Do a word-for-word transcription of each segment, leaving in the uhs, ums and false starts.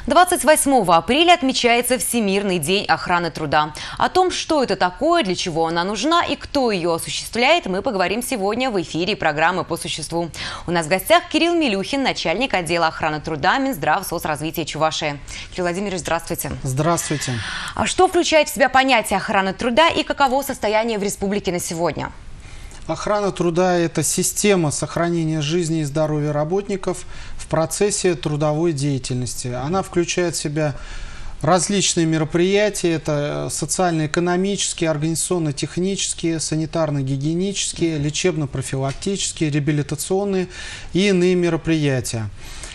двадцать восьмого апреля отмечается Всемирный день охраны труда. О том, что это такое, для чего она нужна и кто ее осуществляет, мы поговорим сегодня в эфире программы «По существу». У нас в гостях Кирилл Милюхин, начальник отдела охраны труда Минздрав-соцразвития Чувашии. Кирилл Владимирович, здравствуйте. Здравствуйте. А что включает в себя понятие охраны труда и каково состояние в республике на сегодня? Охрана труда – это система сохранения жизни и здоровья работников в процессе трудовой деятельности. Она включает в себя различные мероприятия, это социально-экономические, организационно-технические, санитарно-гигиенические, лечебно-профилактические, реабилитационные и иные мероприятия.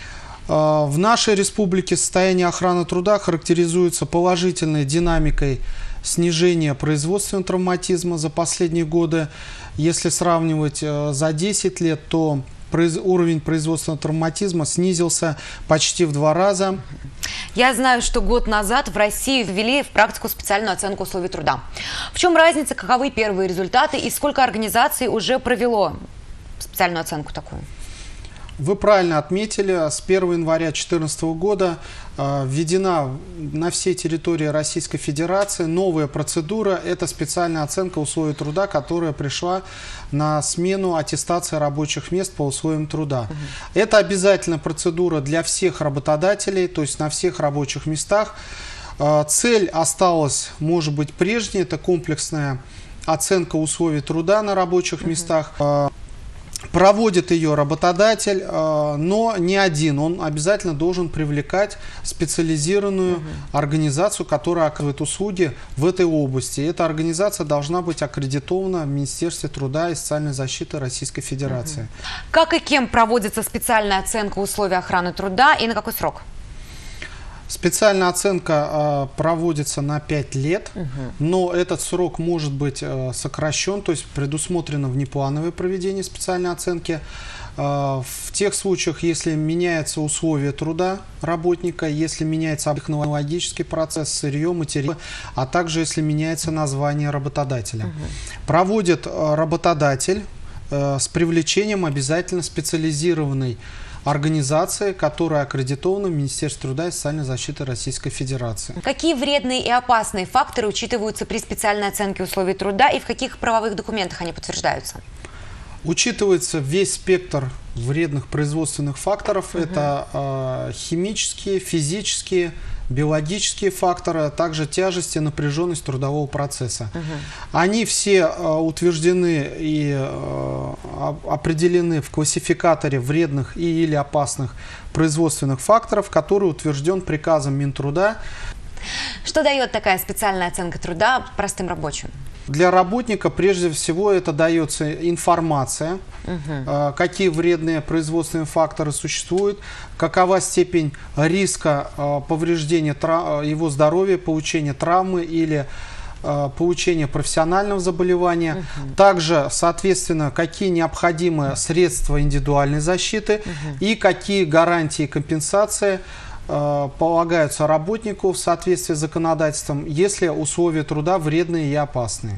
В нашей республике состояние охраны труда характеризуется положительной динамикой снижения производственного травматизма за последние годы. Если сравнивать за десять лет, то уровень производственного травматизма снизился почти в два раза. Я знаю, что год назад в России ввели в практику специальную оценку условий труда. В чем разница, каковы первые результаты и сколько организаций уже провело специальную оценку такую? Вы правильно отметили, с первого января две тысячи четырнадцатого года э, введена на всей территории Российской Федерации новая процедура. Это специальная оценка условий труда, которая пришла на смену аттестации рабочих мест по условиям труда. Угу. Это обязательная процедура для всех работодателей, то есть на всех рабочих местах. Э, цель осталась, может быть, прежней, это комплексная оценка условий труда на рабочих угу. местах. Э, Проводит ее работодатель, но не один. Он обязательно должен привлекать специализированную угу. организацию, которая оказывает услуги в этой области. И эта организация должна быть аккредитована в Министерстве труда и социальной защиты Российской Федерации. Угу. Как и кем проводится специальная оценка условий охраны труда и на какой срок? Специальная оценка э, проводится на пять лет, угу. но этот срок может быть э, сокращен, то есть предусмотрено внеплановое проведение специальной оценки. Э, в тех случаях, если меняются условия труда работника, если меняется технологический процесс, сырье, материал, а также если меняется название работодателя. Угу. Проводит э, работодатель э, с привлечением обязательно специализированной организации, которая аккредитована в Министерстве труда и социальной защиты Российской Федерации. Какие вредные и опасные факторы учитываются при специальной оценке условий труда и в каких правовых документах они подтверждаются? Учитывается весь спектр вредных производственных факторов. Угу. Это э, химические, физические, биологические факторы, а также тяжесть и напряженность трудового процесса. Угу. Они все э, утверждены и э, определены в классификаторе вредных и или опасных производственных факторов, который утвержден приказом Минтруда. Что дает такая специальная оценка труда простым рабочим? Для работника прежде всего это дается информация, угу. какие вредные производственные факторы существуют, какова степень риска повреждения его здоровья, получения травмы или получения профессионального заболевания. Угу. Также, соответственно, какие необходимы средства индивидуальной защиты угу. и какие гарантии и компенсации полагаются работнику в соответствии с законодательством, если условия труда вредные и опасные.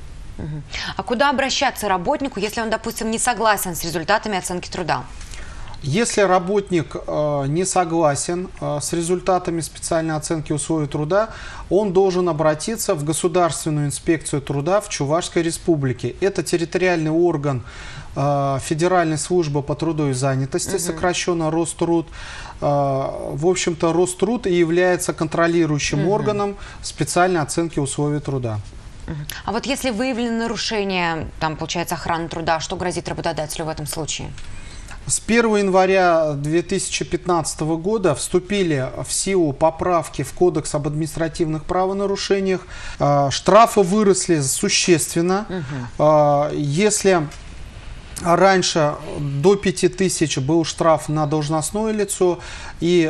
А куда обращаться работнику, если он, допустим, не согласен с результатами оценки труда? Если работник э, не согласен э, с результатами специальной оценки условий труда, он должен обратиться в Государственную инспекцию труда в Чувашской Республике. Это территориальный орган э, Федеральной службы по труду и занятости, угу. сокращенно Роструд. Э, в общем-то, Роструд и является контролирующим угу. органом специальной оценки условий труда. А вот если выявлено нарушение, там, получается, охраны труда, что грозит работодателю в этом случае? С первого января две тысячи пятнадцатого года вступили в силу поправки в Кодекс об административных правонарушениях. Штрафы выросли существенно. Угу. Если раньше до пяти тысяч был штраф на должностное лицо и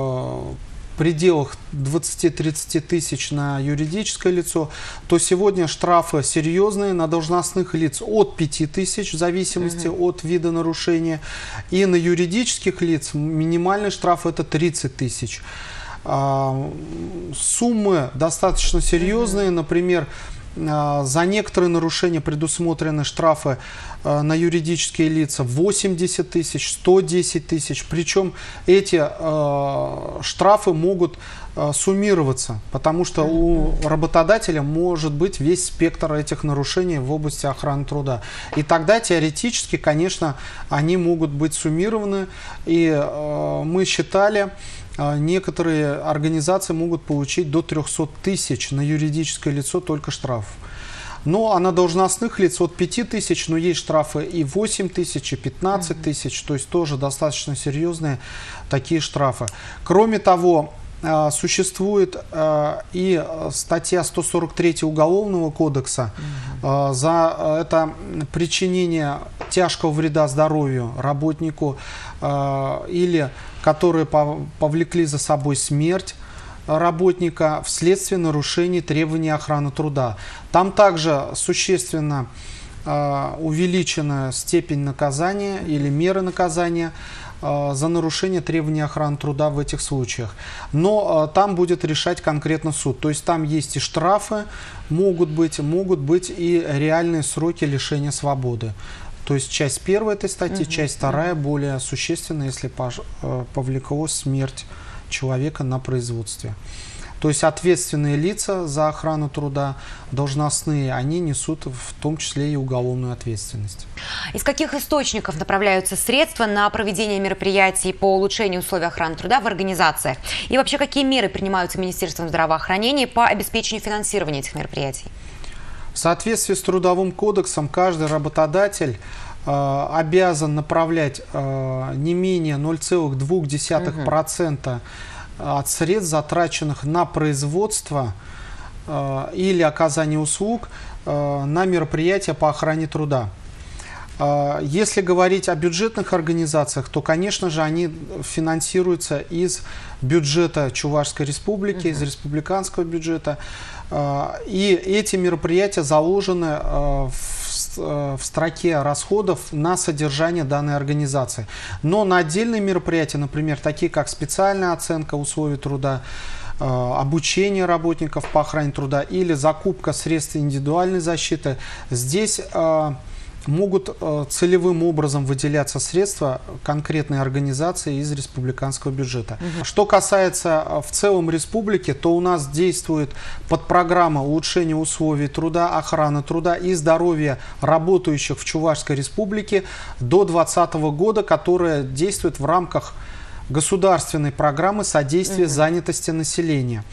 в пределах двадцати-тридцати тысяч на юридическое лицо, то сегодня штрафы серьезные на должностных лиц от пяти тысяч в зависимости угу. от вида нарушения. И на юридических лиц минимальный штраф это тридцать тысяч. Суммы достаточно серьезные. Например, За некоторые нарушения предусмотрены штрафы на юридические лица восемьдесят тысяч, сто десять тысяч. Причем эти штрафы могут суммироваться, потому что у работодателя может быть весь спектр этих нарушений в области охраны труда. И тогда теоретически, конечно, они могут быть суммированы. И мы считали, некоторые организации могут получить до трёхсот тысяч на юридическое лицо только штраф. Ну, а на должностных лиц от пяти тысяч, но есть штрафы и восемь тысяч, и пятнадцать тысяч, то есть тоже достаточно серьезные такие штрафы. Кроме того, существует и статья сто сорок три Уголовного кодекса за это причинение тяжкого вреда здоровью работнику, или которые повлекли за собой смерть работника вследствие нарушений требований охраны труда. Там также существенно увеличена степень наказания или меры наказания за нарушение требований охраны труда в этих случаях. Но там будет решать конкретно суд. То есть там есть и штрафы, могут быть, могут быть и реальные сроки лишения свободы. То есть часть первой этой статьи, угу. часть вторая более существенная, если повлекло смерть человека на производстве. То есть ответственные лица за охрану труда, должностные, они несут в том числе и уголовную ответственность. Из каких источников направляются средства на проведение мероприятий по улучшению условий охраны труда в организациях? И вообще, какие меры принимаются Министерством здравоохранения по обеспечению финансирования этих мероприятий? В соответствии с Трудовым кодексом каждый работодатель э, обязан направлять э, не менее ноль целых двух десятых процента от средств, затраченных на производство э, или оказание услуг э, на мероприятия по охране труда. Э, если говорить о бюджетных организациях, то, конечно же, они финансируются из бюджета Чувашской Республики, uh-huh. из республиканского бюджета. Э, и эти мероприятия заложены э, в в строке расходов на содержание данной организации. Но на отдельные мероприятия, например, такие как специальная оценка условий труда, обучение работников по охране труда или закупка средств индивидуальной защиты, здесь могут целевым образом выделяться средства конкретной организации из республиканского бюджета. Угу. Что касается в целом республики, то у нас действует подпрограмма улучшения условий труда, охраны труда и здоровья работающих в Чувашской Республике до две тысячи двадцатого года, которая действует в рамках государственной программы содействия угу. занятости населения.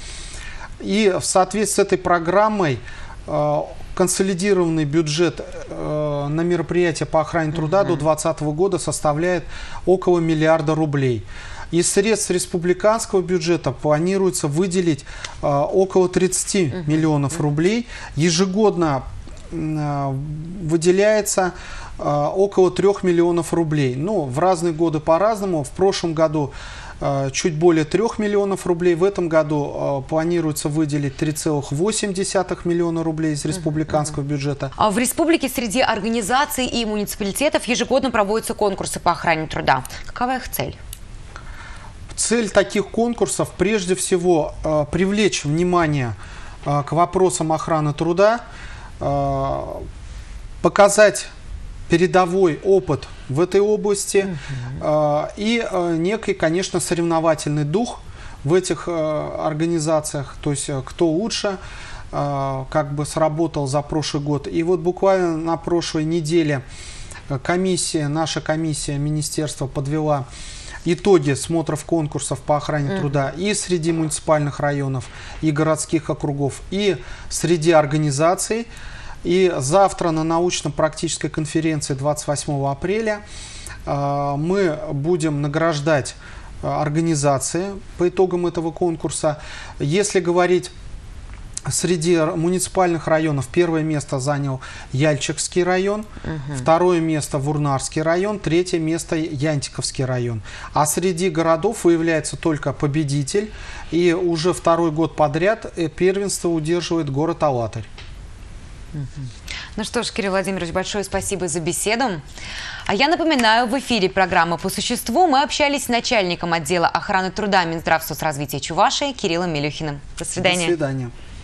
И в соответствии с этой программой консолидированный бюджет э, на мероприятия по охране труда uh-huh. до две тысячи двадцатого года составляет около миллиарда рублей. Из средств республиканского бюджета планируется выделить э, около тридцати uh-huh. миллионов рублей. Ежегодно э, выделяется э, около трёх миллионов рублей. Ну, в разные годы по-разному. В прошлом году чуть более трёх миллионов рублей. В этом году э, планируется выделить три целых восемь десятых миллиона рублей из республиканского бюджета. А в республике среди организаций и муниципалитетов ежегодно проводятся конкурсы по охране труда. Какова их цель? Цель таких конкурсов прежде всего э, привлечь внимание э, к вопросам охраны труда, э, показать передовой опыт в этой области uh-huh. э, и э, некий, конечно, соревновательный дух в этих э, организациях, то есть э, кто лучше э, как бы сработал за прошлый год. И вот буквально на прошлой неделе комиссия, наша комиссия министерства подвела итоги смотров конкурсов по охране uh-huh. труда и среди муниципальных районов, и городских округов, и среди организаций. И завтра на научно-практической конференции двадцать восьмого апреля э, мы будем награждать э, организации по итогам этого конкурса. Если говорить среди муниципальных районов, первое место занял Яльчикский район, угу. второе место Вурнарский район, третье место Янтиковский район. А среди городов выявляется только победитель, и уже второй год подряд первенство удерживает город Алатырь. Ну что ж, Кирилл Владимирович, большое спасибо за беседу. А я напоминаю, в эфире программы «По существу» мы общались с начальником отдела охраны труда Минздрава соцразвития Чувашии Кириллом Мелюхиным. До свидания. До свидания.